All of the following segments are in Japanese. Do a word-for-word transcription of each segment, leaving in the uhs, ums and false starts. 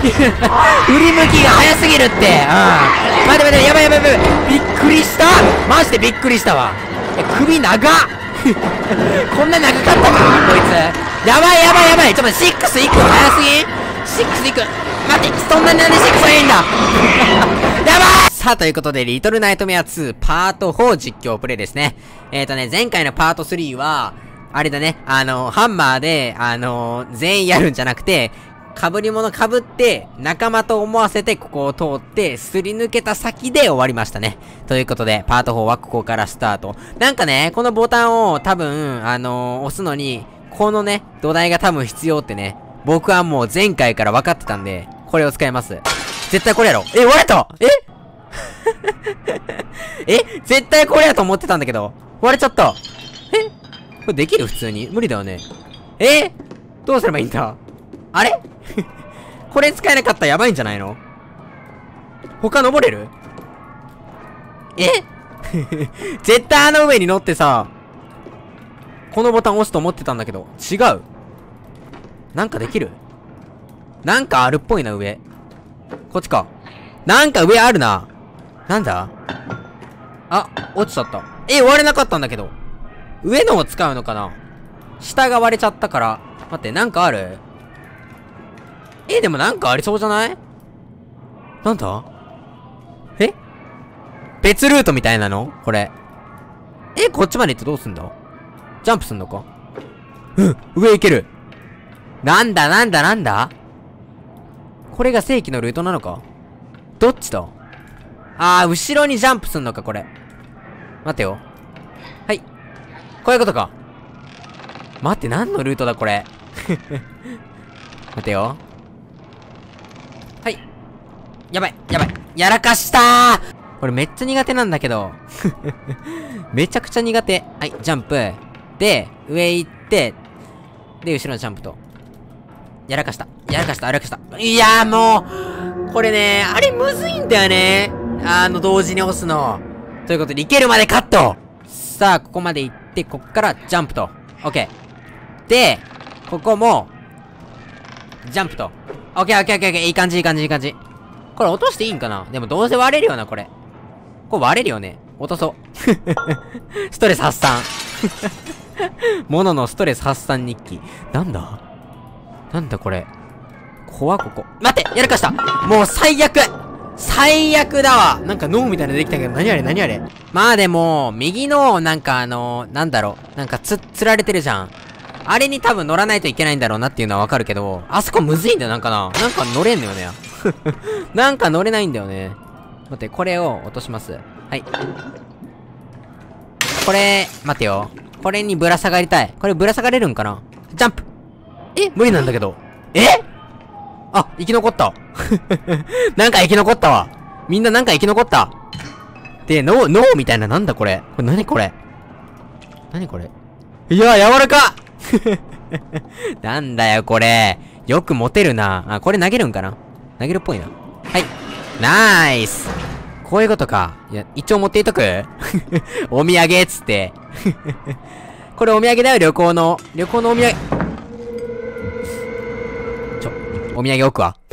振り向きが早すぎるって。うん。待て待て、やばいやばいやばい。びっくりした。マジでびっくりしたわ。え、首長っ。こんな長かったかこいつ。やばいやばいやばい。ちょっと待って、シックス行くの早すぎん？シックス行く。待って、そんなになんでシックスがいいんだ。やばい。さあ、ということで、リトルナイトメアツーパートフォー実況プレイですね。えーとね、前回のパートスリーは、あれだね、あの、ハンマーで、あの、全員やるんじゃなくて、被り物被って、仲間と思わせてここを通って、すり抜けた先で終わりましたね。ということで、パートフォーはここからスタート。なんかね、このボタンを多分、あのー、押すのに、このね、土台が多分必要ってね、僕はもう前回から分かってたんで、これを使います。絶対これやろ。え、割れたええ絶対これやと思ってたんだけど、割れちゃった。えこれできる普通に無理だよね。えどうすればいいんだあれこれ使えなかったらやばいんじゃないの？他登れる？え絶対あの上に乗ってさ、このボタン押すと思ってたんだけど、違う。なんかできる？なんかあるっぽいな、上。こっちか。なんか上あるな。なんだ？あ、落ちちゃった。え、割れなかったんだけど。上のを使うのかな？下が割れちゃったから。待って、なんかある？え、でもなんかありそうじゃない？なんだ？え？別ルートみたいなの？これ。え、こっちまで行ってどうすんだ？ジャンプすんのか？うん、上行ける。なんだなんだなんだ？これが正規のルートなのか？どっちだ？あー、後ろにジャンプすんのか、これ。待てよ。はい。こういうことか。待って、何のルートだ、これ。待てよ。はい。やばい、やばい。やらかしたー！これめっちゃ苦手なんだけど。めちゃくちゃ苦手。はい、ジャンプ。で、上行って、で、後ろのジャンプと。やらかした。やらかした、やらかした。いやーもう、これね、あれむずいんだよね。あの、同時に押すの。ということで、いけるまでカット！さあ、ここまで行って、こっからジャンプと。オッケー。で、ここも、ジャンプと。オッケーオッケーオッケーオッケー。いい感じいい感じいい感じ。これ落としていいんかな？でもどうせ割れるよな、これ。これ割れるよね。落とそう。ストレス発散。モノのストレス発散日記。なんだなんだこれ。怖ここ。待ってやらかした。もう最悪最悪だわ。なんか脳みたいなのできたけど、何あれ何あれ。まあでも、右の、なんかあのー、なんだろう。なんかつ、釣られてるじゃん。あれに多分乗らないといけないんだろうなっていうのはわかるけど、あそこむずいんだよ、なんかな。なんか乗れんのよね。なんか乗れないんだよね。待って、これを落とします。はい。これ、待ってよ。これにぶら下がりたい。これぶら下がれるんかな？ジャンプ！え？無理なんだけど。え？あ、生き残った。なんか生き残ったわ。みんななんか生き残った。で、脳、脳みたいな、なんだこれ。これ何これ。何これ。いや、柔らかなんだよこれ。よく持てるな。あ、これ投げるんかな？投げるっぽいな。はい。ナイス。こういうことか。いや、一応持っていとくお土産っつって。これお土産だよ、旅行の。旅行のお土産。ちょ、お土産置くわ。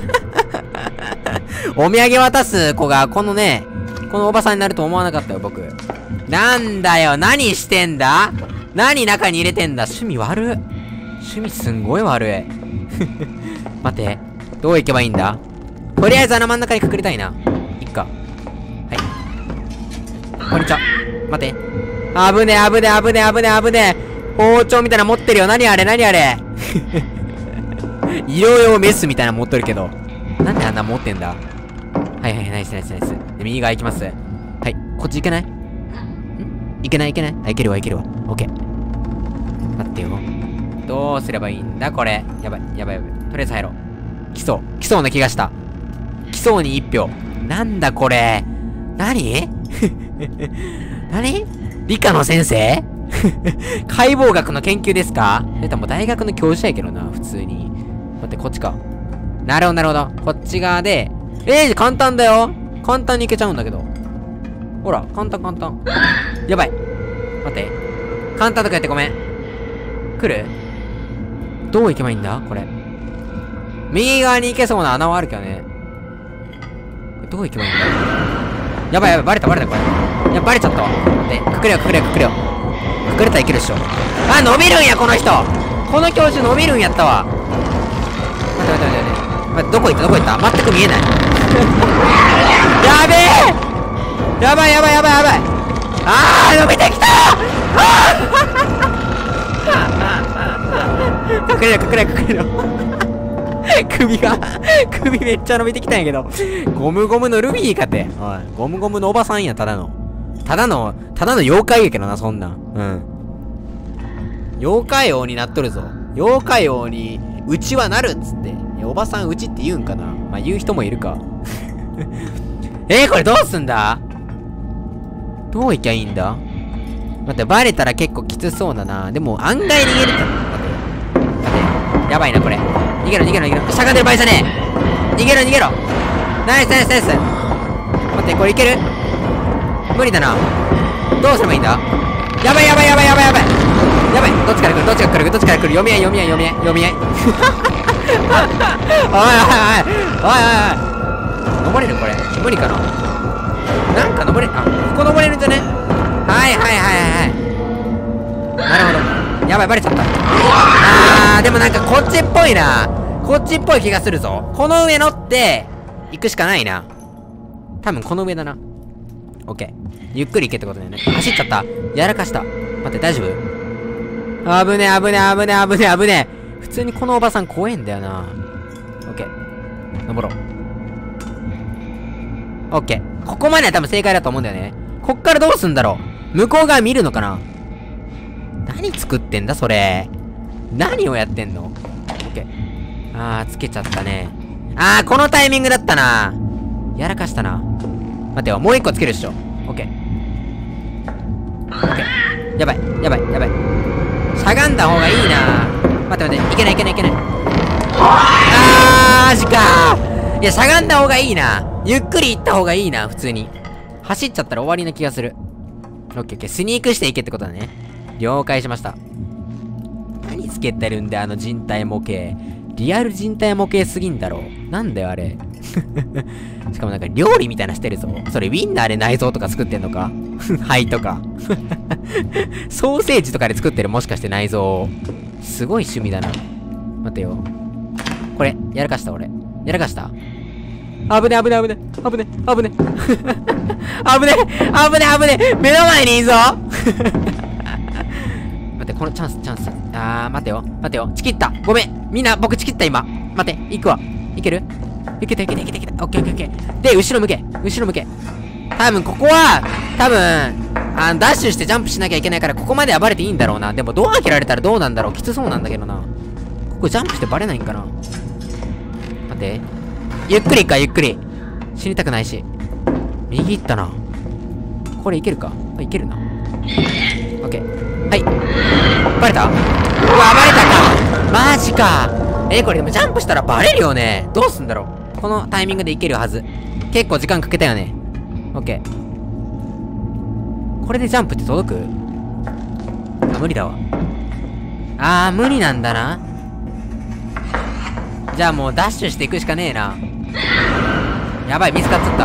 お土産渡す子が、このね、このおばさんになると思わなかったよ、僕。なんだよ、何してんだ？何中に入れてんだ？趣味悪い。趣味すんごい悪い。待って。どう行けばいいんだ？とりあえずあの真ん中に隠れたいな。いっか。はい。こんにちは。待って。あぶねあぶねあぶねあぶねあぶね包丁みたいなの持ってるよ。何あれ何あれ。医療用メスみたいなの持っとるけど。なんであんな持ってんだ？はいはい、ナイスナイスナイス。で、右側行きます。はい。こっち行けない？ん？行けない行けない？あ、行けるわ行けるわ。オッケー。待ってよ。どうすればいいんだこれ。やばいやばいやばい。とりあえず入ろう。来そう。来そうな気がした。来そうに一票。なんだこれ。何？何？理科の先生？解剖学の研究ですか？え、もう大学の教授やけどな、普通に。待って、こっちか。なるほど、なるほど。こっち側で、えー、簡単だよ。簡単にいけちゃうんだけど。ほら、簡単簡単。やばい。待って。簡単とか言ってごめん。来る？どう行けばいいんだこれ。 右側に行けそうな穴はあるけどね。どこ行けばいいんだ。やばいやばい、バレたバレたこれ。いや、バレちゃったわ。で、隠れよ隠れよ隠れよ。隠れたらいけるっしょ。あ、伸びるんや、この人。この教授伸びるんやったわ。待って待って待って待って。どこ行ったどこ行った。全く見えない。やべえ。やばいやばいやばいやばい。あー、伸びてきたー。隠れろ隠れろ隠れろ。首が首めっちゃ伸びてきたんやけど。ゴムゴムのルビーかて。おい、ゴムゴムのおばさんや、ただの。ただの、ただの妖怪やけどな、そんなん。うん。妖怪王になっとるぞ。妖怪王に、うちはなるっつって。いや、おばさんうちって言うんかな。まあ、言う人もいるか。えー、これどうすんだ。どういきゃいいんだ。待って、バレたら結構きつそうだな。でも、案外逃げるか。待って。待って。やばいな、これ。逃げろ、逃げろ、逃げろ。しゃがんでる場合じゃねえ。逃げろ、逃げろ。ナイス、ナイス、ナイス。待って、これいける。無理だな。どうすればいいんだ。やばい、やばい、やばい、やばい、やばい。やばい。どっちから来る、どっちから来る、どっちから来る。読み合い、読み合い、読み合い、読み合い。おいおいおい。おいおいおい。登れるこれ。無理かな。なんか登れ、あ、ここ登れるんじゃね。はいはいはいはい。なるほど。やばい、バレちゃった。あー、でもなんかこっちっぽいな。こっちっぽい気がするぞ。この上乗って、行くしかないな。多分この上だな。オッケー。ゆっくり行けってことだよね。走っちゃった。やらかした。待って、大丈夫。危ねえ、危ねえ、危ねえ、危ねえ、危ねえ。普通にこのおばさん怖えんだよな。オッケー。登ろう。オッケー。ここまでは多分正解だと思うんだよね。こっからどうすんだろう。向こう側見るのかな。何作ってんだ、それ。何をやってんの。オッケー。あー、つけちゃったね。あー、このタイミングだったな。やらかしたな。待てよ、もう一個つけるっしょ。オッケー。オッケー。やばい、やばい、やばい。しゃがんだ方がいいな。待って待って、いけないいけないいけない。あー、マジかー。いや、しゃがんだ方がいいな。ゆっくり行った方がいいな、普通に。走っちゃったら終わりな気がする。オッケーオッケー。スニークしていけってことだね。了解しました。何つけてるんだよ、あの人体模型。リアル人体模型すぎんだろ。なんだよ、あれ。しかもなんか料理みたいなしてるぞ。それウィンナーで内臓とか作ってんのか。肺とか。ソーセージとかで作ってる、もしかして内臓を。すごい趣味だな。待ってよ。これ、やらかした俺。やらかした。危ね危ね危ね危ね危ね危ね危ね危ね目の前にいいぞ。待って、このチャンスチャンス。あー、待てよ待てよ。チキった。ごめん。みんな僕チキった今。待って、行くわ。いける。いけたいけたいけたいけた。オッケーオッケーオッケー。で、後ろ向け後ろ向け。多分ここは多分あのダッシュしてジャンプしなきゃいけないから、ここまではバレていいんだろうな。でもドア開けられたらどうなんだろう。きつそうなんだけどな。ここジャンプしてバレないんかな。待って、ゆっくりかゆっくり。死にたくないし。右行ったな。これいけるか。あ、いけるな。オッケー。はい。バレた。うわ、バレたか。マジか。えー、これでもジャンプしたらバレるよね。どうすんだろう。このタイミングでいけるはず。結構時間かけたよね。オッケー。これでジャンプって届く？あ、無理だわ。あー、無理なんだな。じゃあもうダッシュしていくしかねえな。やばい、見つかっちゃった。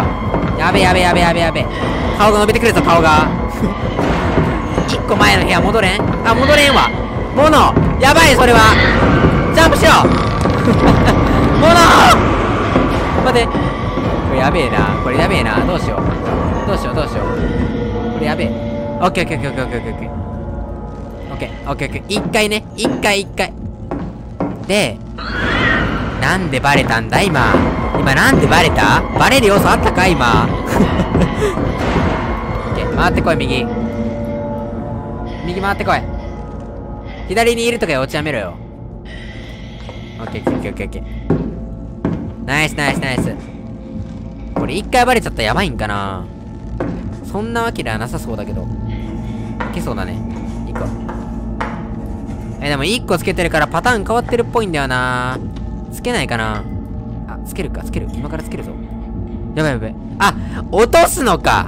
やべやべやべやべやべ。顔が伸びてくるぞ、顔が。一個前の部屋戻れん？あ、戻れんわ。モノやばい、それは。ジャンプしろ。モノ待って。これやべえな。これやべえな。どうしよう。どうしよう、どうしよう。これやべえ。オッケーオッケーオッケーオッケーオッケーオッケー。オッケーオッケーオッケー。一回ね。一回一回。で、なんでバレたんだ今。今なんでバレた？バレる要素あったか今。オッケー。回ってこい、右。右回ってこい。左にいるとか落ちやめろよ。オッケーオッケーオッケーオッケー。ナイスナイスナイス。これ一回バレちゃったらやばいんかな。そんなわけではなさそうだけど。いけそうだね。一個。え、でも一個つけてるからパターン変わってるっぽいんだよな。つけないかな。あ、つけるか、つける。今からつけるぞ。やばいやばい。あ、落とすのか。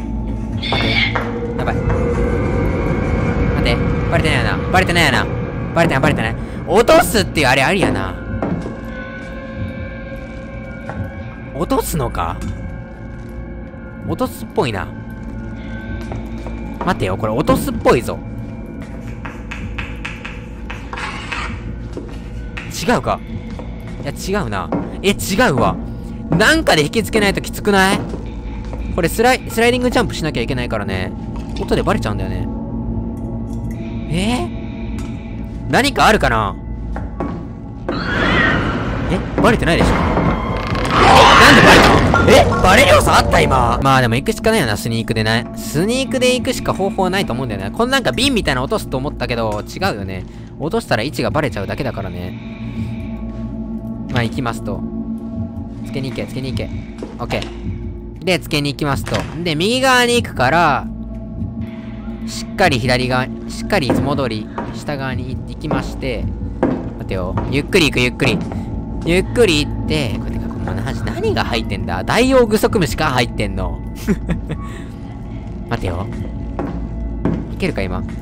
待て。やばい。待て。バレてないよな。バレてないよな。 バレてないバレてない。落とすっていうあれありやな。落とすのか？落とすっぽいな。待てよ、これ落とすっぽいぞ。違うか？いや、違うな。え、違うわ。なんかで引きつけないときつくない？これスライ、スライディングジャンプしなきゃいけないからね。音でバレちゃうんだよね。えー、何かあるかな？え、バレてないでしょ？なんでバレた？え、バレる要素あった今。まあでも行くしかないよな、スニークでない。スニークで行くしか方法ないと思うんだよね。こんなんか瓶みたいなの落とすと思ったけど、違うよね。落としたら位置がバレちゃうだけだからね。まあ行きますと。つけに行け、つけに行け。オッケー。で、つけに行きますと。で、右側に行くから、しっかり左側、しっかりいつも通り下側に行きまして、待てよ。ゆっくり行く、ゆっくり。ゆっくり行って、これてか、この話何が入ってんだ？ダイオウグソクムシか入ってんの。待てよ。いけるか、今。オ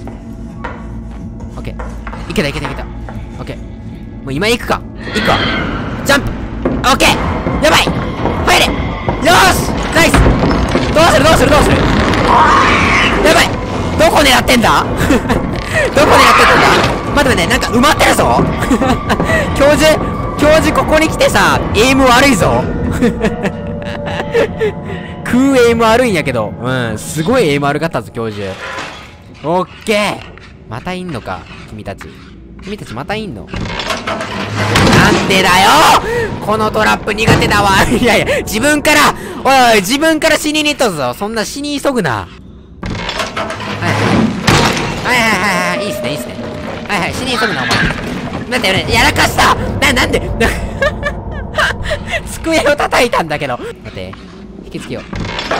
ッケー。いけた、いけた、いけた。オッケー。もう今行くか。行くわ。ジャンプ。オッケー。やばい。入れ。よーし。ナイス。どうする、どうする、どうする。やばい。どこ狙ってんだ？どこ狙ってたんだ？待って待って、なんか埋まってるぞ。教授、教授ここに来てさ、エイム悪いぞ。空エイム悪いんやけど。うん、すごいエイム悪かったぞ、教授。オッケー。またいんのか、君たち。君たちまたいんの？なんでだよ！このトラップ苦手だわ。いやいや、自分から、おいおい、自分から死にに行ったぞ。そんな死に急ぐな。はいはいはいはいはい、いいっすね、いいっすね。はいはい、死に急ぐな、お前。待ってよね、やらかしたな、なんで机を叩いたんだけど。待って、引きつけよう。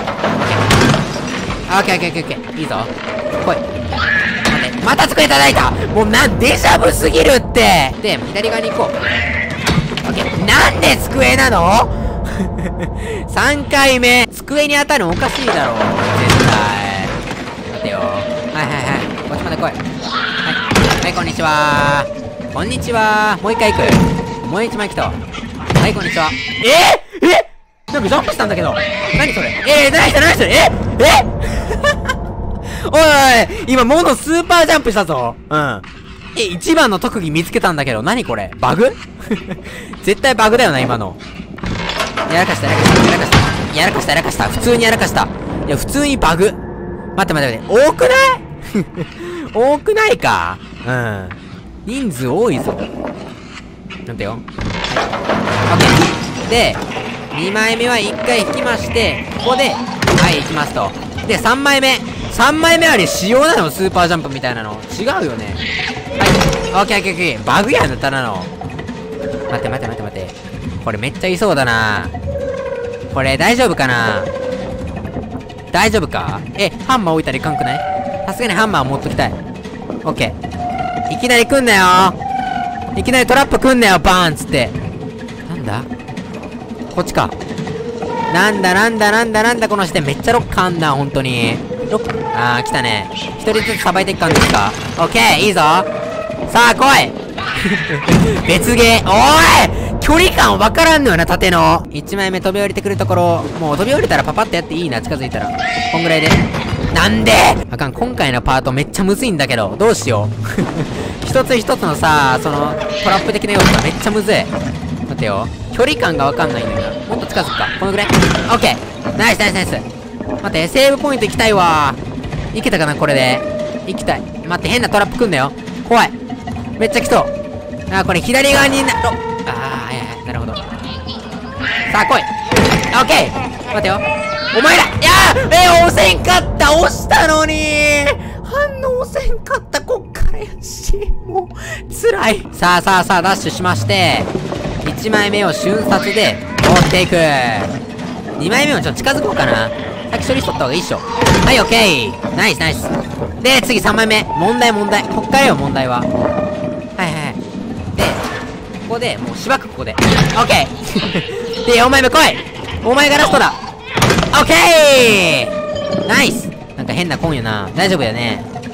オッケーオッケーオッケーオッケー。いいぞ。来い。待って、また机叩いた。もうなん、デジャブすぎるって。で、左側に行こう。オッケー。なんで机なの？ さん 回目。机に当たるのおかしいだろ。絶対。待てよ。はいはいはい。こっちまで来い。はい。はい、こんにちはー。こんにちはー。もう一回行く。もう一枚来たわ。はい、こんにちは。えー、えなんかジャンプしたんだけど。何それ？えー、何それ何それ？ええおいおい、今モノスーパージャンプしたぞ。うん。え、一番の特技見つけたんだけど、何これ？バグ？絶対バグだよな、今の。やらかした、やらかした、やらかした。やらかした、やらかした。普通にやらかした。いや、普通にバグ。待って待って待って。多くない多くないか？うん。人数多いぞ。なんてよ。はい。オッケー。で、にまいめはいっかい引きまして、ここで、はい、行きますと。で、さんまいめ。さんまいめはね、仕様なの？スーパージャンプみたいなの。違うよね。はい。オッケーオッケーオッケー。バグやんだったなの。待って待って待って待って。これめっちゃいそうだな。これ大丈夫かな？大丈夫か？え、ハンマー置いたらいかんくない？さすがにハンマー持っときたい。オッケー。いきなり来んなよ。いきなりトラップ来んなよ、バーンつって。なんだ？こっちか。なんだなんだなんだなんだこの視点めっちゃロックあんな、ほんとに。ロック、あー、来たね。一人ずつさばいていく感じですか？オッケー、いいぞ。さあ、来い別ゲー。おーい距離感わからんのよな、縦の。いちまいめ飛び降りてくるところ、もう飛び降りたらパパッとやっていいな、近づいたら。こんぐらいで。なんであかん、今回のパートめっちゃむずいんだけど、どうしよう。一つ一つのさ、その、トラップ的な要素がめっちゃむずい。待ってよ。距離感がわかんないんだよな。もっと近づくか。このぐらい？オッケー。ナイスナイスナイス。待って、セーブポイント行きたいわー。いけたかな、これで。行きたい。待って、変なトラップくんだよ。怖い。めっちゃ来そう。あー、これ左側にな、あー、はいはい、なるほど。さあ、来い。オッケー。待ってよ。お前ら、いやー、えー、押せんかった。押したのにー。反応押せんかった。こっからやし。もう、辛い。さあさあさあ、ダッシュしまして。いちまいめを瞬殺で追っていく。にまいめもちょっと近づこうかな。さっき処理しとった方がいいっしょ。はい、オッケー。ナイスナイス。で、次さんまいめ。問題問題。こっからよ、問題は。はいはいはい。で、ここで、もうしばくここで。オッケー。で、よんまいめ来い。お前がラストだ。オッケーナイス。なんか変なコンよな。大丈夫やね。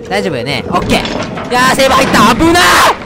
大丈夫よね。オッケー。いやー、セーブ入った。危な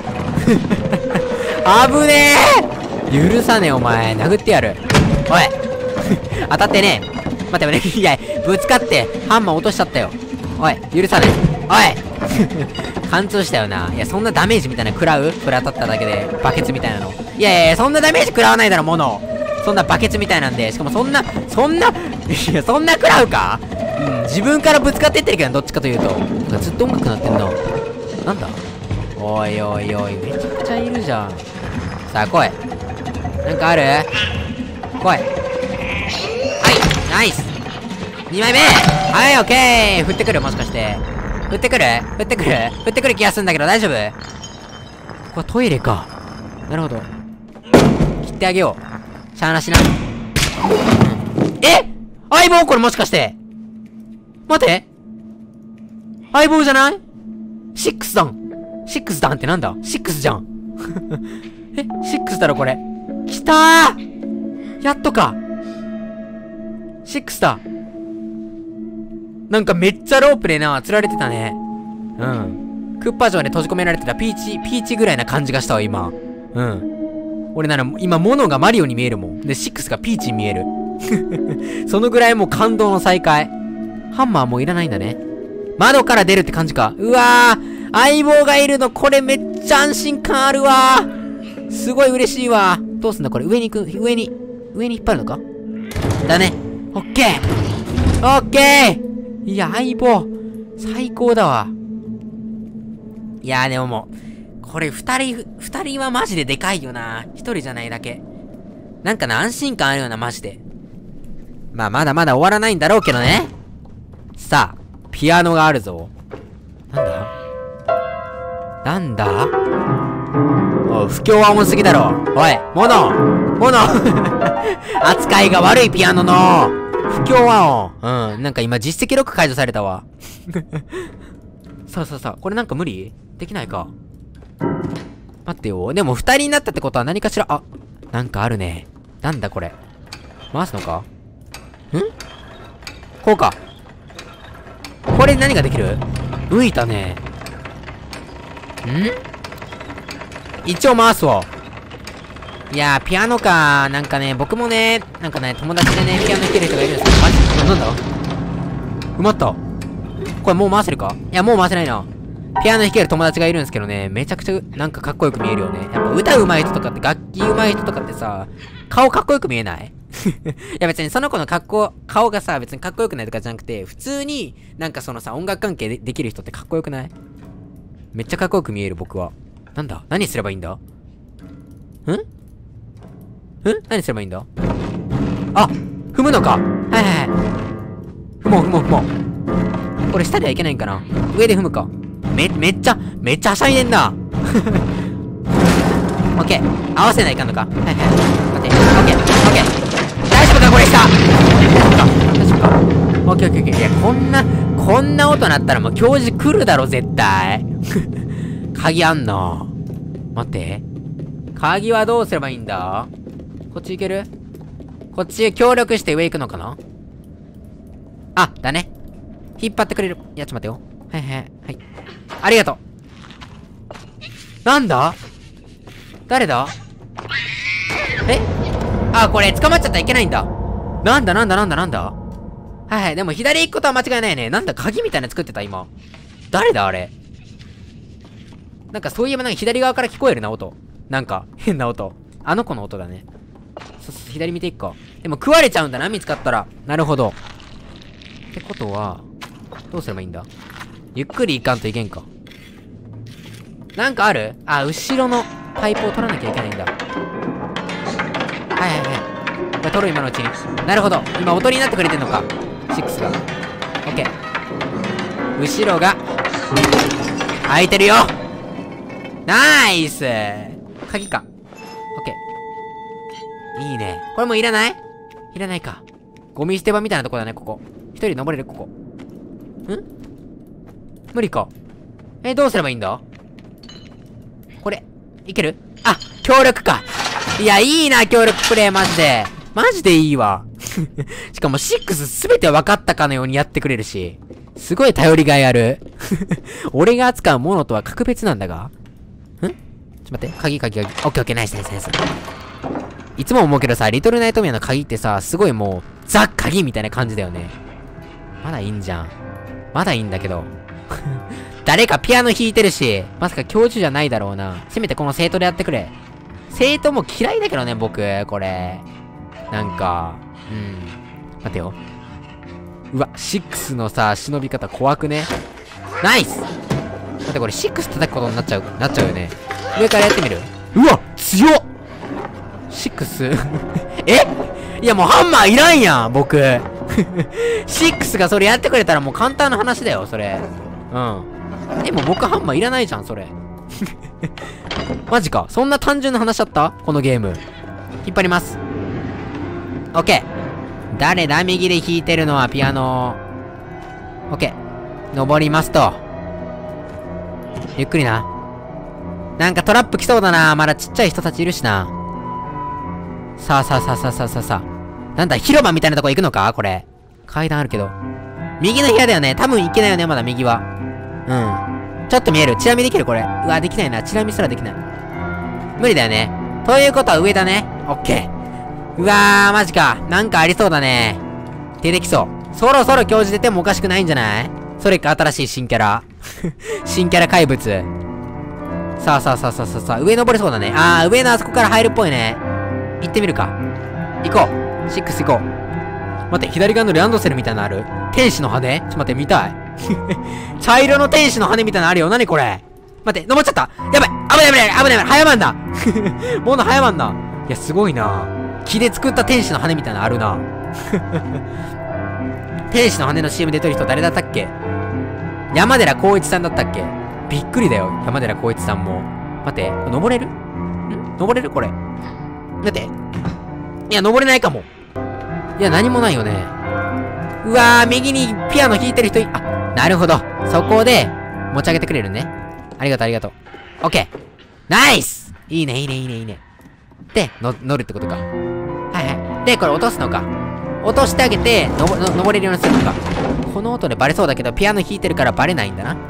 ー危ねー許さねえ、お前。殴ってやる。おい当たってねえ。待って待って、いや、ぶつかって、ハンマー落としちゃったよ。おい、許さねえ。おい貫通したよな。いや、そんなダメージみたいな食らうこれ当たっただけで、バケツみたいなの。いやいやいや、そんなダメージ食らわないだろ、もの。そんなバケツみたいなんで、しかもそんな、そんな、いや、そんな食らうかうん、自分からぶつかってってるけど、どっちかというと。なんかずっと音楽鳴ってんな。なんだおいおいおい、めちゃくちゃいるじゃん。さあ、来い。なんかある来い。はい、ナイスにまいめはい、オッケー振ってくるもしかして。振ってくる振ってくる振ってくる気がするんだけど、大丈夫ここはトイレか。なるほど。切ってあげよう。しゃーなしな。うん、え相棒これもしかして。待て相棒じゃないシックスだん。シックスだんってなんだシックスじゃん。えシックスだろこれ。きたーやっとか。シックスだ。なんかめっちゃロープでな、釣られてたね。うん。クッパ城で閉じ込められてたピーチ、ピーチぐらいな感じがしたわ、今。うん。俺なら、今、モノがマリオに見えるもん。で、シックスがピーチに見える。そのぐらいもう感動の再会。ハンマーもういらないんだね。窓から出るって感じか。うわー相棒がいるの、これめっちゃ安心感あるわーすごい嬉しいわ。どうすんだこれ、上に行く、上に、上に引っ張るのかだね。オッケーオッケーいや、相棒、最高だわ。いやーでももう、これ二人、二人はマジででかいよな。一人じゃないだけ。なんかな、安心感あるよな、マジで。まあ、まだまだ終わらないんだろうけどね。さあ、ピアノがあるぞ。なんだなんだおい、不協和音すぎだろ。おい、モノモノ扱いが悪いピアノの不協和音。うん。なんか今実績ロック解除されたわ。さあさあさあ、これなんか無理できないか。待ってよ。でも二人になったってことは何かしら、あ、なんかあるね。なんだこれ。回すのかんこうか。これ何ができる浮いたね。ん一応回すわ。いやー、ピアノか。なんかね、僕もね、なんかね、友達でね、ピアノ弾ける人がいるんですけど、マジで、なんだ埋まった。これもう回せるかいや、もう回せないな。ピアノ弾ける友達がいるんですけどね、めちゃくちゃ、なんかかっこよく見えるよね。やっぱ歌上手い人とかって、楽器上手い人とかってさ、顔かっこよく見えないいや別にその子の格好、顔がさ、別にかっこよくないとかじゃなくて、普通に、なんかそのさ、音楽関係でできる人ってかっこよくないめっちゃかっこよく見える、僕は。なんだ何すればいいんだんん何すればいいんだあ踏むのかはいはいはい。踏もう踏もう踏もう。これ下ではいけないんかな上で踏むか。め、めっちゃ、めっちゃはしゃいでんな。オッケー。合わせないかんのかはいはい。待って。オッケー。オッケー。大丈夫かこれ下大丈夫かオッケーオッケーオッケー。いや、こんな、こんな音鳴ったらもう教授来るだろ、絶対。鍵あんの待って。鍵はどうすればいいんだこっち行けるこっち協力して上行くのかなあ、だね。引っ張ってくれる。いや、ちょっと待ってよ。はいはいはい。ありがとう。なんだ誰だえあ、これ捕まっちゃったらいけないんだ。なんだなんだなんだなんだはいはい。でも左行くことは間違いないね。なんだ鍵みたいなの作ってた今。誰だあれ。なんかそういえばなんか左側から聞こえるな、音。なんか、変な音。あの子の音だね。そうそう、左見ていくか。でも食われちゃうんだな、見つかったら。なるほど。ってことは、どうすればいいんだゆっくり行かんといけんか。なんかあるあ、後ろのパイプを取らなきゃいけないんだ。はいはいはい。これ取る今のうちに。なるほど。今音になってくれてんのか。シックスが。オッケー。後ろが、開いてるよナイス鍵か。オッケー。いいね。これもいらないいらないか。ゴミ捨て場みたいなとこだね、ここ。一人登れる、ここ。ん無理か。え、どうすればいいんだこれ、いけるあ、協力か。いや、いいな、協力プレイ、マジで。マジでいいわ。しかも、シックスすべて分かったかのようにやってくれるし。 すごい頼りがいある。俺が扱うものとは格別なんだが。んちょっと待って。鍵鍵鍵。オッケーオッケー、ナイスナイスナイス。いつも思うけどさ、リトルナイトメアの鍵ってさ、すごいもう、ザ・鍵みたいな感じだよね。まだいいんじゃん。まだいいんだけど。誰かピアノ弾いてるし、まさか教授じゃないだろうな。せめてこの生徒でやってくれ。生徒も嫌いだけどね、僕、これ。なんか、うん。待てよ。うわ、シックスのさ、忍び方怖くね。ナイス。待って、これシックス叩くことになっちゃう、なっちゃうよね。上からやってみる？うわ強っシックスえいやもうハンマーいらんやん、僕。シックスがそれやってくれたらもう簡単な話だよ、それ。うん。え、もう僕ハンマーいらないじゃん、それ。マジか。そんな単純な話だったこのゲーム。引っ張ります。オッケー。誰だ右で弾いてるのはピアノ。オッケー。登りますと。ゆっくりな。なんかトラップ来そうだな。まだちっちゃい人たちいるしな。さあさあさあさあさあさあさあ。なんだ、広場みたいなとこ行くのかこれ。階段あるけど。右の部屋だよね。多分行けないよね、まだ右は。うん。ちょっと見える。チラ見できるこれ。うわ、できないな。チラ見すらできない。無理だよね。ということは上だね。オッケー。うわー、マジか。なんかありそうだね。出てきそう。そろそろ教授出てもおかしくないんじゃない？それか新しい新キャラ。新キャラ怪物。さあさあさあさあさあさあ、上登れそうだね。あー、上のあそこから入るっぽいね。行ってみるか。行こう。シックス行こう。待って、左側のランドセルみたいなのある？天使の羽？ちょっと待って、見たい。茶色の天使の羽みたいなのあるよ。なにこれ？待って、登っちゃった。やばい、危ない危ない危ない危ない、早まんだ。もの早まんだ。いや、すごいな。木で作った天使の羽みたいなのあるな。天使の羽の シーエム 出てる人誰だったっけ？山寺宏一さんだったっけ？びっくりだよ、山寺宏一さんも。待って、登れる？ん？登れるこれ。待って。いや、登れないかも。いや、何もないよね。うわー、右にピアノ弾いてる人い、あ、なるほど。そこで、持ち上げてくれるね。ありがとう、ありがとう。オッケー。ナイス！いいね、いいね、いいね、いいね。で、の、乗るってことか。はいはい。で、これ落とすのか。落としてあげて、のぼ、の、登れるようにするのか。この音でバレそうだけど、ピアノ弾いてるからバレないんだな。はい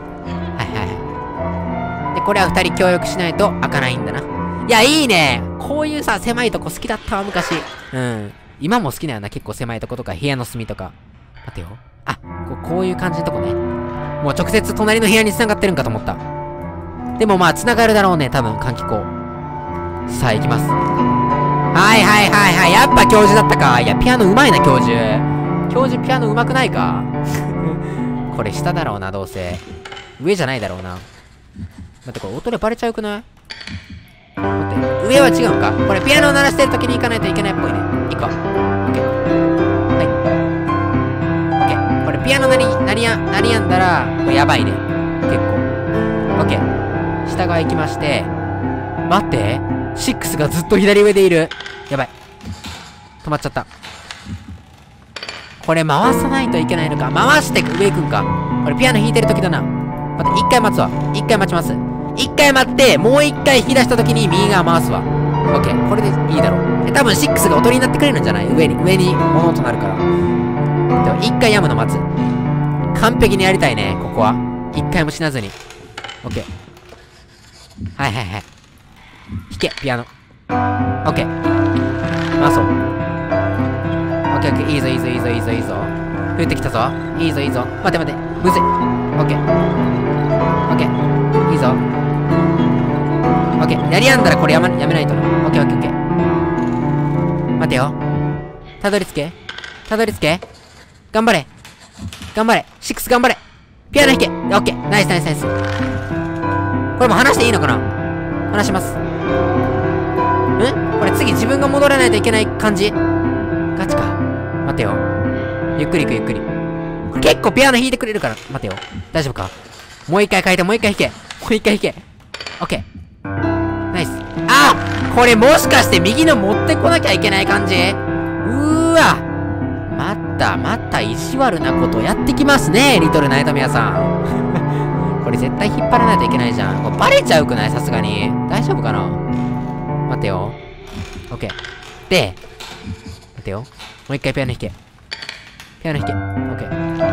はいはい。で、これは二人協力しないと開かないんだな。いや、いいね。こういうさ、狭いとこ好きだったわ、昔。うん。今も好きだよな、結構狭いとことか、部屋の隅とか。待てよ。あ、こう、こういう感じのとこね。もう直接隣の部屋に繋がってるんかと思った。でもまあ、繋がるだろうね、多分、換気口。さあ、行きます。はいはいはいはい。やっぱ教授だったか。いや、ピアノ上手いな、教授。教授ピアノ上手くないか。これ下だろうな、どうせ。上じゃないだろうな。待って、これ音でバレちゃうくない？待って、上は違うのか？これピアノを鳴らしてる時に行かないといけないっぽいね。行こう。オッケー。はい。オッケー。これピアノ鳴り、鳴りや、鳴りやんだら、これやばいね。結構。オッケー。下側行きまして。待って。シックスがずっと左上でいる。やばい。止まっちゃった。これ回さないといけないのか。回して上行くんか。これピアノ弾いてる時だな。待って、一回待つわ。一回待ちます。一回待って、もう一回引き出した時に右側回すわ。オッケー。これでいいだろう。多分シックスがおとりになってくれるんじゃない？上に、上に物となるから。でも一回やむの待つ。完璧にやりたいね、ここは。一回も死なずに。オッケー。はいはいはい。弾け、ピアノ。オッケー。回そう。オッケーオッケー。いいぞいいぞいいぞいいぞいいぞ。降ってきたぞ。いいぞいいぞ。待て待て。むずい。オッケー。オッケー。いいぞ。オッケー。やりやんだらこれやめ、やめないとな。オッケーオッケーオッケー。待てよ。たどり着け。たどり着け。頑張れ。頑張れ。シックス頑張れ。ピアノ弾け。オッケー。ナイスナイスナイス。これも話していいのかな？話します。ん？これ次自分が戻らないといけない感じ？ガチか。待てよ。ゆっくり行くゆっくり。これ結構ピアノ弾いてくれるから。待てよ。大丈夫か？もう一回変えて、もう一回弾け。もう一回弾け。オッケー。ナイス。あー！これもしかして右の持ってこなきゃいけない感じ？うーわ。また、また意地悪なことやってきますね、リトルナイトメアさん。これ絶対引っ張らないといけないじゃん。これバレちゃうくない？さすがに。大丈夫かな？待てよ。オッケー。で、待てよ。もう一回ピアノ弾け。ピアノ弾け。オッケー。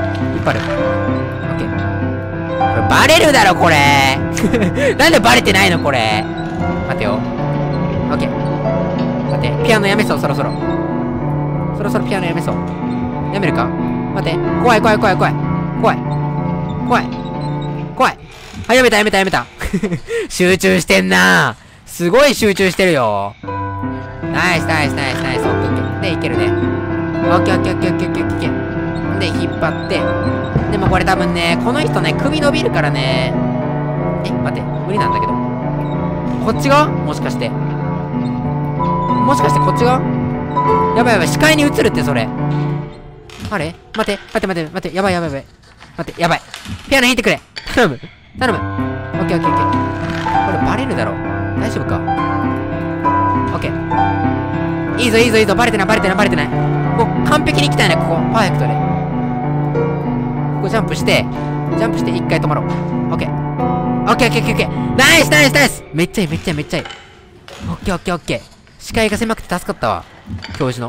張る。オッケー。これバレるだろ、これなんでバレてないの、これ。待てよ。オッケー。待って、ピアノやめそう、そろそろ。そろそろピアノやめそう。やめるか？待って。怖い怖い怖い怖い。怖い。怖い。怖い。あ、やめたやめたやめた。集中してんな。すごい集中してるよ。ナイスナイスナイスナイス。オッケーオッケー。で、いけるね。オッケーオッケーオッケーオッケーオッケーオッケー。で、引っ張って。でもこれ多分ね、この人ね、首伸びるからね。え、待って、無理なんだけど。こっち側？もしかして。もしかしてこっち側？やばいやばい、視界に映るってそれ。あれ？待って、待って待って待って、やばいやばいやばい。待って、やばい。ピアノ弾いてくれ。頼む。頼む。オッケーオッケーオッケー。これバレるだろ。大丈夫か？オッケー。いいぞいいぞいいぞ。バレてないバレてないバレてない。もう完璧に来たよね、ここ。パーフェクトで。ここジャンプして、ジャンプして一回止まろう。オッケー。オッケーオッケーオッケー。ナイスナイスナイス。めっちゃいいめっちゃいいめっちゃいい。オッケーオッケーオッケー。視界が狭くて助かったわ。教授の。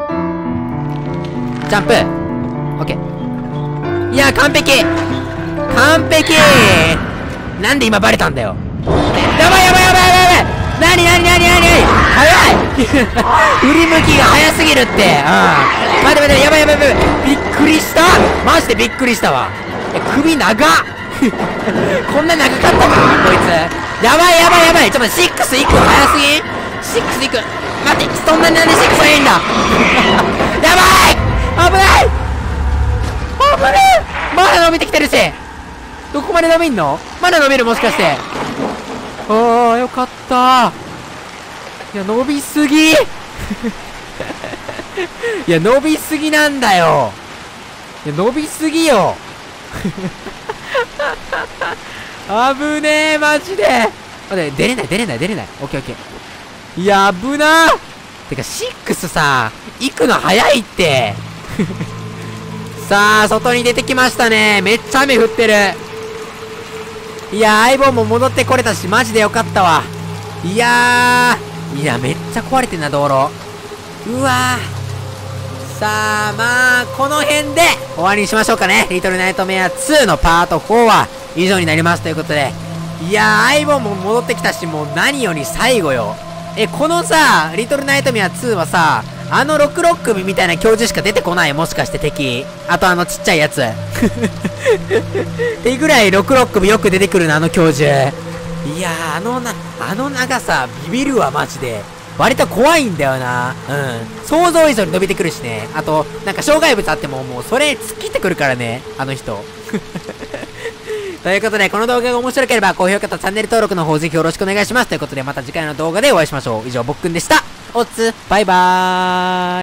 ジャンプ。オッケー。いや、完璧完璧なんで今バレたんだよ。やばいやばいやばいやばいやばい。なになになになに早い振り向きが早すぎるって。ああ。待って待って、やばいやばいやばい。びっくりしたマジでびっくりしたわ。え、首長っこんな長かったかこいつ。やばいやばいやばい。ちょっとシックス行くの早すぎんシックス行く。待って、そんなになんでシックス早いんだやばい危ない危ないまだ伸びてきてるし。どこまで伸びんの？まだ伸びるもしかして。ああ、よかったー。いや、伸びすぎいや、伸びすぎなんだよ。いや、伸びすぎよ危ねえ、マジで。待って、出れない、出れない、出れない。オッケーオッケー。いや、危なー。てか、シックスさ、行くの早いって。さあ、外に出てきましたね。めっちゃ雨降ってる。いやー、相棒も戻ってこれたし、マジでよかったわ。いやー、いや、めっちゃ壊れてんな、道路。うわー。さあ、まあ、この辺で終わりにしましょうかね。リトルナイトメアツーのパートフォーは以上になりますということで。いやー、相棒も戻ってきたし、もう何より最後よ。え、このさ、リトルナイトメアツーはさ、あのろくろっ首みたいな教授しか出てこない？もしかして敵。あとあのちっちゃいやつ。ってぐらいろくろっ首よく出てくるな、あの教授。いやー、あのな、あの長さ、ビビるわ、マジで。割と怖いんだよな。うん。想像以上に伸びてくるしね。あと、なんか障害物あってももうそれ突っ切ってくるからね、あの人。ということで、この動画が面白ければ高評価とチャンネル登録の方ぜひよろしくお願いします。ということで、また次回の動画でお会いしましょう。以上、ぼっくんでした。おつ、バイバーイ。